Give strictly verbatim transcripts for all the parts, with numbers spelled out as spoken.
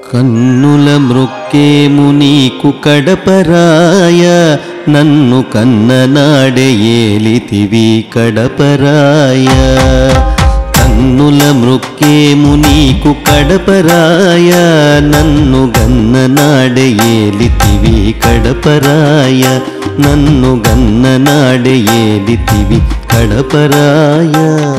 కన్నుల మృక్కేము నీకు కడపరాయ నన్ను కన్ననాడే ఏలితివి కడపరాయ కన్నుల మృక్కేము నీకు కడపరాయ నన్ను గన్ననాడే ఏలితివి కడపరాయ నన్ను గన్ననాడే ఏలితివి కడపరాయ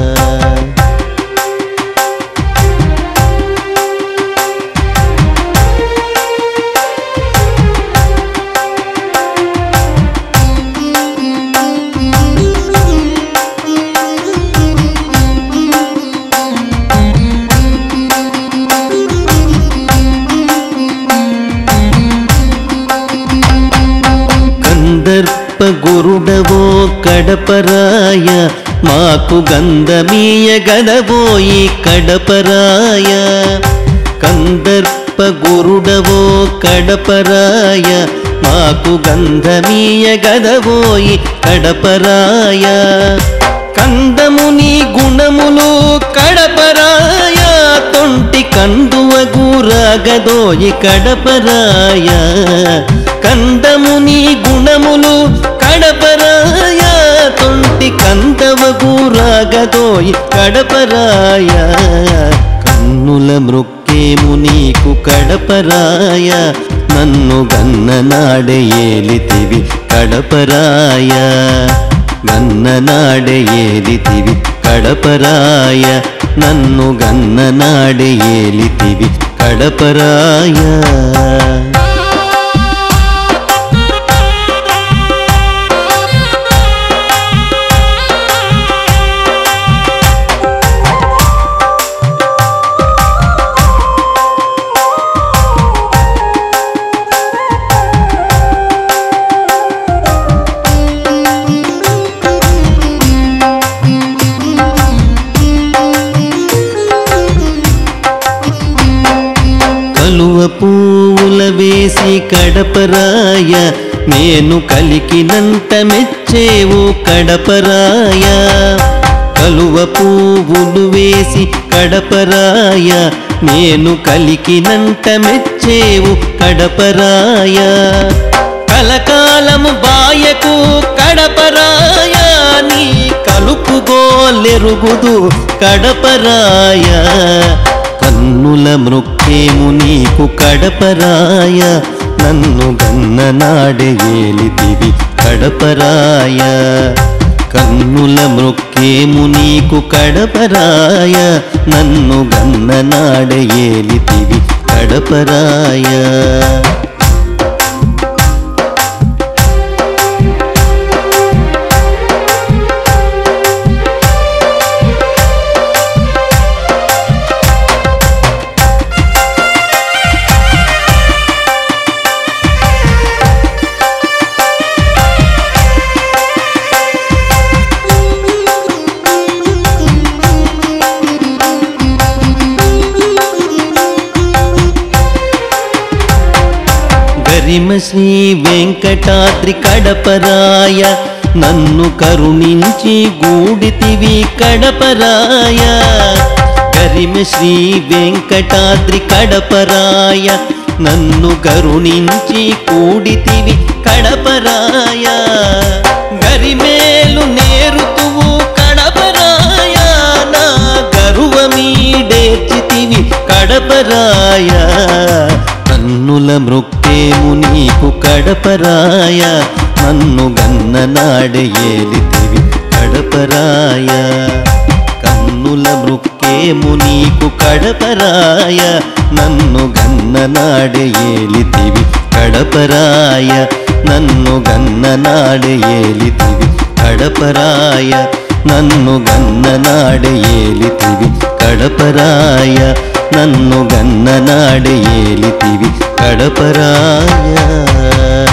గురుడవో కడపరాయ మాకు గంధమీయ గడబోయి కడపరాయ కందర్ప గురుడవో కడపరాయ మాకు గంధమీయ గడబోయి కడపరాయ కందముని గుణములు కడపరాయ తొంటి కందువ గురగదోయి కడపరాయ కందముని గుణములు కడపరాయ తొంటి కందవ గురగదోయి కడపరాయ కన్నుల మృక్కేము నీకు కడపరాయ నన్ను గన్ననాడే ఏలితివి కడపరాయ గన్ననాడే ఏలితివి కడపరాయ నన్ను గన్ననాడే ఏలితివి కడపరాయ కలువ పూల వేసి కడపరాయ నేను కలికినంత మెచ్చేవు కడపరాయ కలువ పువ్వులు వేసి కడపరాయ నేను కలికినంత మెచ్చేవు కడపరాయ కలకాలము బాయకు కడపరాయ నీ కలుపుగోలెరుగుదు కడపరాయ కన్నుల మృక్కేము నీకు కడపరాయ నన్ను గన్ననాడే ఏలితివి కడపరాయ కన్నుల మృక్కేము నీకు కడపరాయ నన్ను గన్ననాడే ఏలితివి కడపరాయ గరిమ శ్రీ వెంకటాద్రి కడపరాయ నన్ను కరుణించి గూడితివి కడపరాయ గరిమ శ్రీ వెంకటాద్రి కడపరాయ నన్ను కరుణించి కూడితివి కడపరాయ గరిమేలు నేరుతువు కడపరాయ నా గరువ మీడేర్చితివి కడపరాయ కన్నుల మృక్కేము నీకు కడపరాయ నన్ను గన్ననాడే ఏలితివి కడపరాయ కన్నుల మృక్కేము నీకు కడపరాయ నన్ను గన్ననాడే ఏలితివి కడపరాయ నన్ను గన్ననాడే ఏలితివి కడపరాయ నన్ను గన్ననాడే ఏలితివి కడపరాయ నన్ను గన్ననాడే ఏలితివి కడపరాయ